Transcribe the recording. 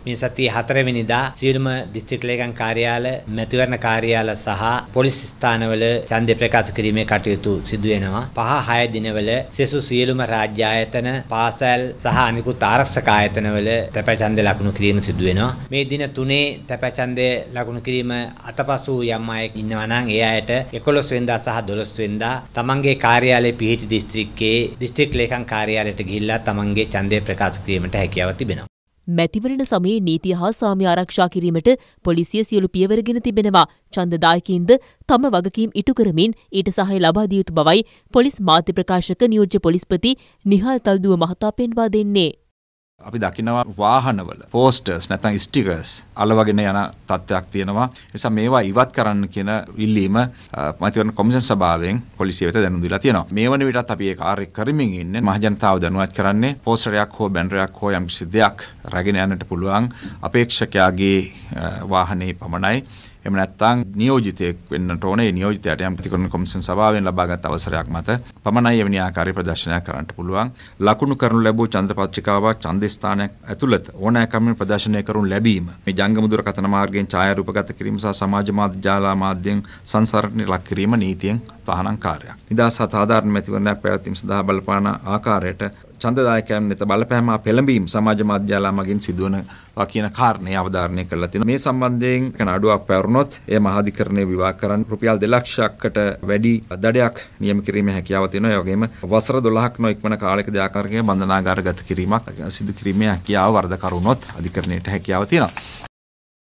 මේ සතියේ 4 වෙනිදා සියලුම දිස්ත්‍රික් ලේකම් කාර්යාල, මැතිවරණ කාර්යාල සහ පොලිස් ස්ථානවල ඡන්දය ප්‍රකාශ කිරීමේ කටයුතු සිදු වෙනවා. 5-6 දිනවල සෙසු සියලුම රාජ්‍ය ආයතන, පාසල් සහ අනිකුත් ආරක්ෂක ආයතනවල තැපැ ඡන්දය ලකුණු කිරීම සිදු වෙනවා. මේ දින 3 තැපැ ඡන්දය ලකුණු කිරීම අතපසු යම් අයෙක් ඉන්නවා නම් ඒ අයට 11 වෙනිදා සහ 12 වෙනිදා තමන්ගේ කාර්යාලයේ පිහිටි දිස්ත්‍රික්කයේ දිස්ත්‍රික් ලේකම් කාර්යාලයට ගිහිල්ලා තමන්ගේ ඡන්දය ප්‍රකාශ කිරීමට හැකියාව තිබෙනවා. මැතිවරණ සමයේ නීතිය හා සාමය ආරක්ෂා කිරීමට පොලිසිය සියලු පියවරගෙන තිබෙනවා. ඡන්දදායකයින්ද තම වගකීම් ඉටු කරමින් ඊට සහාය ලබා දිය යුතු බවයි පොලිස් මාධ්‍ය ප්‍රකාශක නියෝජ්‍ය පොලිස්පති නිහාල් තල්දුව මහතා පෙන්වා දෙන්නේ. අපි දකිනවා වාහනවල පෝස්ටර්ස් නැත්නම් ස්ටිකර්ස් අලවගෙන යන තත්ත්වයක් තියෙනවා. ඒ නිසා මේවා ඉවත් කරන්න කියන ඉල්ලීම මැතිවරණ කොමිෂන් සභාවෙන් පොලිසිය වෙත දැනුම් දීලා තියෙනවා. මේ වන විටත් අපි ඒ කාර්ය කරමින් ඉන්නේ. මහ ජනතාව දැනුවත් කරන්නේ පෝස්ටරයක් හෝ බැනරයක් හෝ යම් කිසි දෙයක් රැගෙන යන්නට පුළුවන් අපේක්ෂකයාගේ වාහනේ පමණයි. එහෙම නැත්නම් නියෝජිතයෙක් වෙන්නට ඕනේ. ඒ නියෝජිතයාට යම් මැතිවරණ කොමිෂන් සභාවෙන් ලබාගත් අවසරයක් මත පමණයි එවැනි ආකාරයේ ප්‍රදර්ශනයක් කරන්නට පුළුවන්. ලකුණු කරනු ලැබූ ඡන්ද පත්‍රිකාවක් ඡන්ද ස්ථානයක් ඇතුළත ඕනෑකමින් ප්‍රදර්ශනය කරනු ලැබීම. මේ ජංගම දුරකථන මාර්ගයෙන් ඡායාරූපගත කිරීම සහ සමාජ මාධ්‍ය ජාලා මාධ්‍යයෙන් සංසරණය ලක් කිරීම නීතියෙන් තහනම් කාර්යයක්. නිදහස් සාධාරණ මැතිවරණයක් පැවැත්වීම සඳහා බලපාන ආකාරයට ඡන්දදායකයන් වෙත බලපෑම පෙළඹීම් සමාජ මාධ්‍ය ජාලා මගින් සිදුවන කියන කාරණේ අවධාරණය කරලා තිනවා. මේ සම්බන්ධයෙන් කන අඩුවක් පැවරුනොත් එය මහාධිකරණයේ විවාහ කරන්න රුපියල් 2 ලක්ෂයකට වැඩි දඩයක් නියම කිරීමේ හැකියාව තියෙනවා. ඒ වගේම වසර 12ක් නොඉක්මන කාලයකදී ආකාරයක බන්ධනාගාරගත කිරීමක් සිදු කිරීමේ හැකියාව වරදකරුණොත් අධිකරණයට හැකියාව තියෙනවා.